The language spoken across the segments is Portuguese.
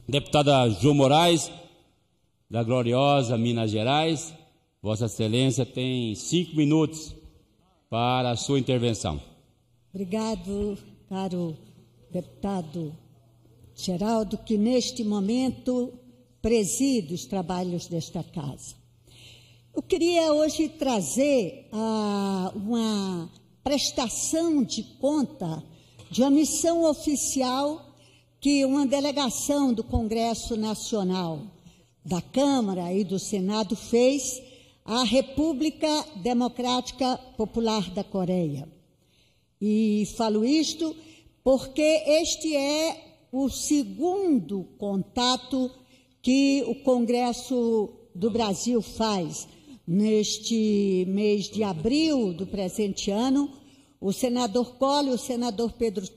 Deputada Ju Moraes, da gloriosa Minas Gerais, Vossa Excelência tem 5 minutos para a sua intervenção. Obrigado, caro deputado Geraldo, que neste momento preside os trabalhos desta casa. Eu queria hoje trazer uma prestação de conta de uma missão oficial que uma delegação do Congresso Nacional, da Câmara e do Senado fez à República Democrática Popular da Coreia. E falo isto porque este é o segundo contato que o Congresso do Brasil faz. Neste mês de abril do presente ano, o senador Collor e o senador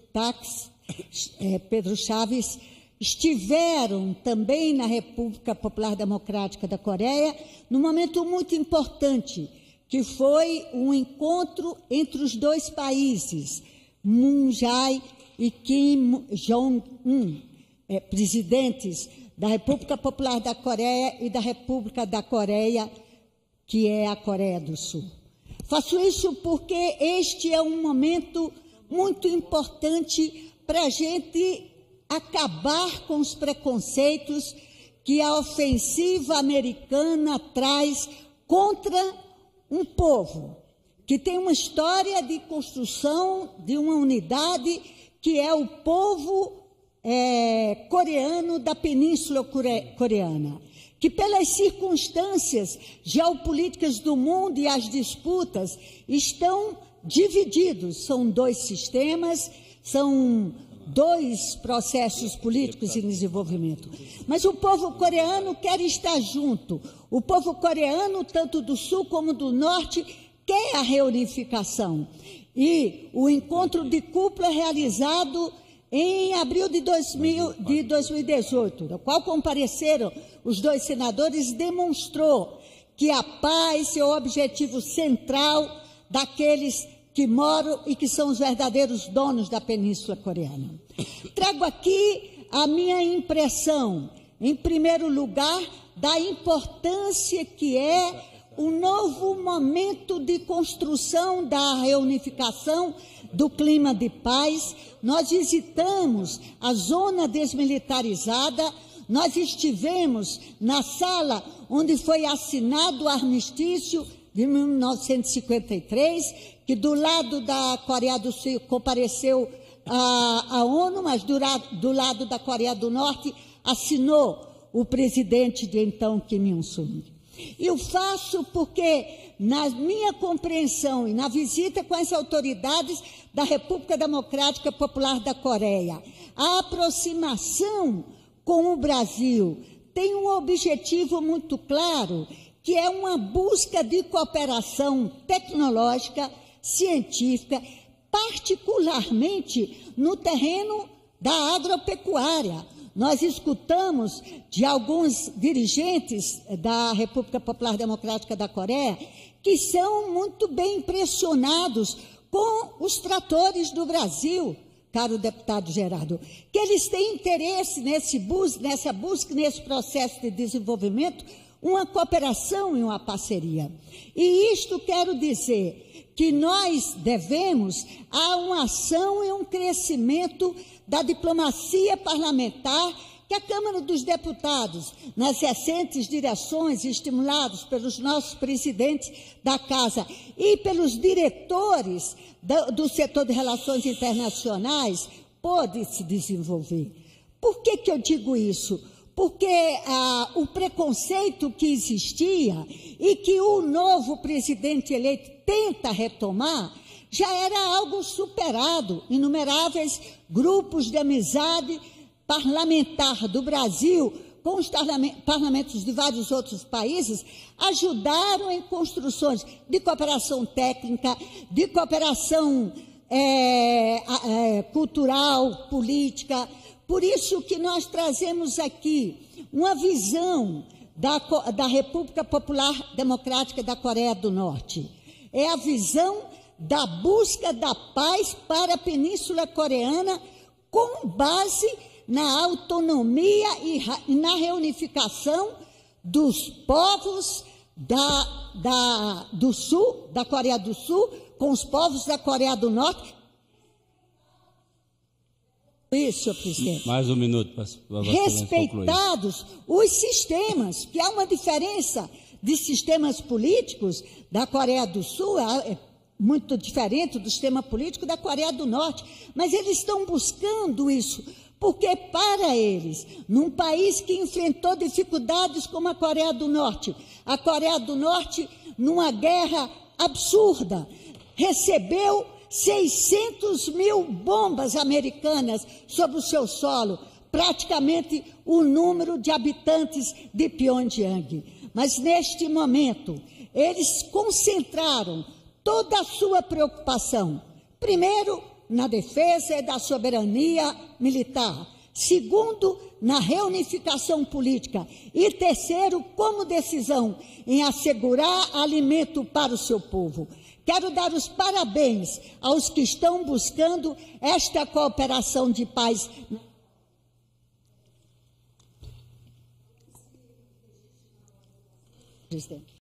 Pedro Chaves estiveram também na República Popular Democrática da Coreia, num momento muito importante, que foi um encontro entre os dois países, Moon Jae e Kim Jong-un, presidentes da República Popular da Coreia e da República da Coreia, que é a Coreia do Sul. Faço isso porque este é um momento muito importante para a gente acabar com os preconceitos que a ofensiva americana traz contra um povo que tem uma história de construção de uma unidade, que é o povo coreano da Península Coreana, que pelas circunstâncias geopolíticas do mundo e as disputas estão divididos. São 2 sistemas, são 2 processos políticos em desenvolvimento. Mas o povo coreano quer estar junto. O povo coreano, tanto do Sul como do Norte, quer a reunificação. E o encontro de cúpula realizado em abril de 2018, no qual compareceram os 2 senadores, demonstrou que a paz é o objetivo central daqueles que moram e que são os verdadeiros donos da Península Coreana. Trago aqui a minha impressão, em primeiro lugar, da importância que é o novo momento de construção da reunificação do clima de paz. Nós visitamos a zona desmilitarizada, nós estivemos na sala onde foi assinado o armistício de 1953, que do lado da Coreia do Sul compareceu a ONU, mas do lado da Coreia do Norte assinou o presidente de então, Kim Il-sung. Eu faço porque, na minha compreensão e na visita com as autoridades da República Democrática Popular da Coreia, a aproximação com o Brasil tem um objetivo muito claro, que é uma busca de cooperação tecnológica, científica, particularmente no terreno da agropecuária. Nós escutamos de alguns dirigentes da República Popular Democrática da Coreia que são muito bem impressionados com os tratores do Brasil, caro deputado Geraldo, que eles têm interesse nessa busca, nesse processo de desenvolvimento, uma cooperação e uma parceria. E isto quero dizer que nós devemos a uma ação e um crescimento da diplomacia parlamentar que a Câmara dos Deputados, nas recentes direções estimulados pelos nossos presidentes da Casa e pelos diretores do setor de relações internacionais, pode se desenvolver. Por que eu digo isso? Porque o preconceito que existia e que o novo presidente eleito tenta retomar já era algo superado. Inumeráveis grupos de amizade parlamentar do Brasil com os parlamentos de vários outros países ajudaram em construções de cooperação técnica, de cooperação cultural, política. Por isso que nós trazemos aqui uma visão da República Popular Democrática da Coreia do Norte. É a visão da busca da paz para a Península Coreana com base na autonomia e na reunificação dos povos do Sul, da Coreia do Sul, com os povos da Coreia do Norte. Isso, senhor presidente. Mais um minuto para respeitados os sistemas, que há uma diferença de sistemas políticos da Coreia do Sul, é muito diferente do sistema político da Coreia do Norte, mas eles estão buscando isso, porque para eles, num país que enfrentou dificuldades como a Coreia do Norte, numa guerra absurda, recebeu 600 mil bombas americanas sobre o seu solo, praticamente o número de habitantes de Pyongyang. Mas, neste momento, eles concentraram toda a sua preocupação, primeiro, na defesa da soberania militar, segundo, na reunificação política e terceiro, como decisão em assegurar alimento para o seu povo. Quero dar os parabéns aos que estão buscando esta cooperação de paz. Presidente.